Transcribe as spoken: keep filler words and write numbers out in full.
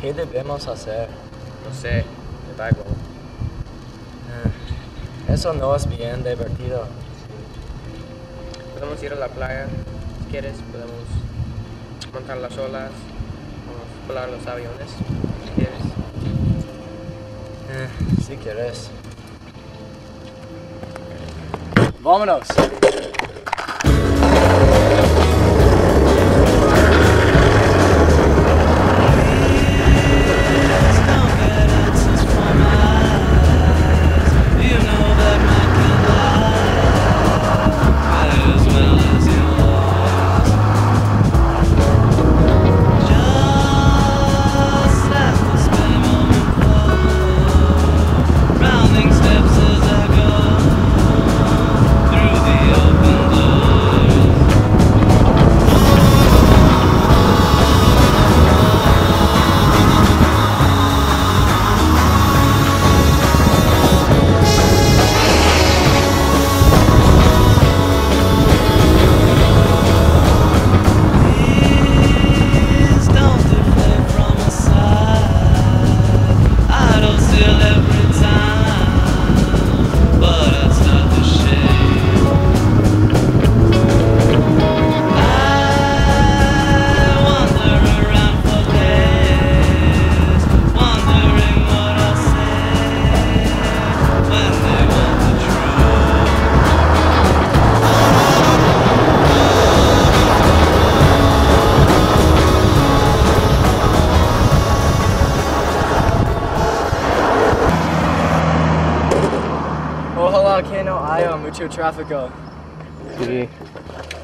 ¿Qué debemos hacer? No sé, me da igual. Eh, Eso no es bien divertido. Podemos ir a la playa, si quieres, podemos montar las olas, podemos volar los aviones, si quieres. Eh, si quieres. ¡Vámonos! Ojalá que no haya mucho tráfico. Sí.